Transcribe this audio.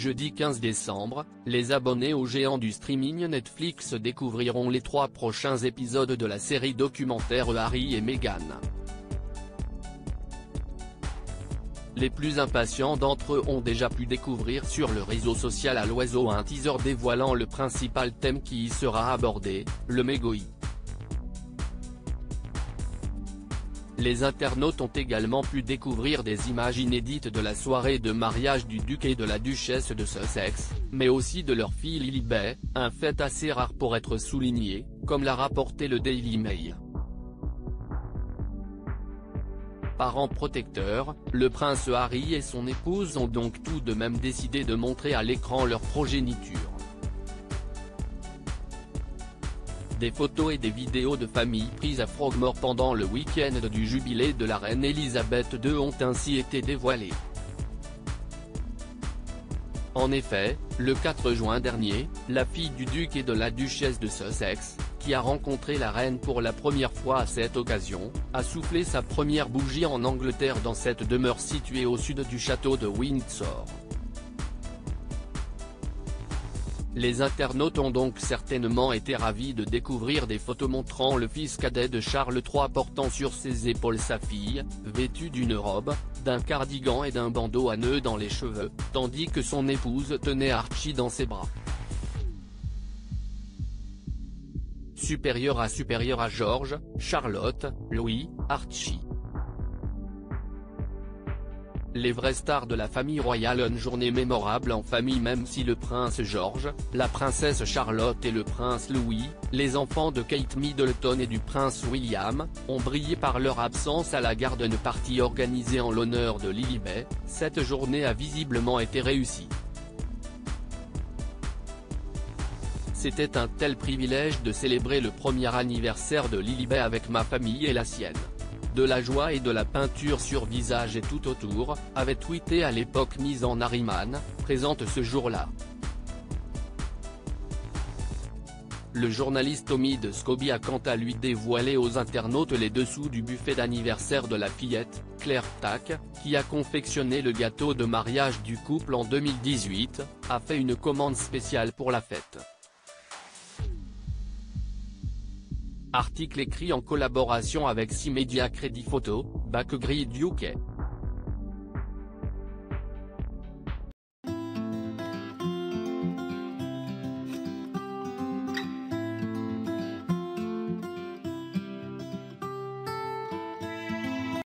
Jeudi 15 décembre, les abonnés au géant du streaming Netflix découvriront les 3 prochains épisodes de la série documentaire Harry et Meghan. Les plus impatients d'entre eux ont déjà pu découvrir sur le réseau social à l'oiseau un teaser dévoilant le principal thème qui y sera abordé, le mégoï. Les internautes ont également pu découvrir des images inédites de la soirée de mariage du duc et de la duchesse de Sussex, mais aussi de leur fille Lilibet, un fait assez rare pour être souligné, comme l'a rapporté le Daily Mail. Parents protecteurs, le prince Harry et son épouse ont donc tout de même décidé de montrer à l'écran leur progéniture. Des photos et des vidéos de famille prises à Frogmore pendant le week-end du jubilé de la reine Elisabeth II ont ainsi été dévoilées. En effet, le 4 juin dernier, la fille du duc et de la duchesse de Sussex, qui a rencontré la reine pour la première fois à cette occasion, a soufflé sa première bougie en Angleterre dans cette demeure située au sud du château de Windsor. Les internautes ont donc certainement été ravis de découvrir des photos montrant le fils cadet de Charles III portant sur ses épaules sa fille, vêtue d'une robe, d'un cardigan et d'un bandeau à nœuds dans les cheveux, tandis que son épouse tenait Archie dans ses bras. Supérieur à George, Charlotte, Louis, Archie. Les vraies stars de la famille royale, une journée mémorable en famille. Même si le prince George, la princesse Charlotte et le prince Louis, les enfants de Kate Middleton et du prince William, ont brillé par leur absence à la garden party organisée en l'honneur de Lilibet, cette journée a visiblement été réussie. C'était un tel privilège de célébrer le premier anniversaire de Lilibet avec ma famille et la sienne. De la joie et de la peinture sur visage et tout autour, avait tweeté à l'époque mise en Harriman, présente ce jour-là. Le journaliste Omid Scobie a quant à lui dévoilé aux internautes les dessous du buffet d'anniversaire de la fillette, Claire Ptak, qui a confectionné le gâteau de mariage du couple en 2018, a fait une commande spéciale pour la fête. Article écrit en collaboration avec 6 médias Crédit Photo, Backgrid UK.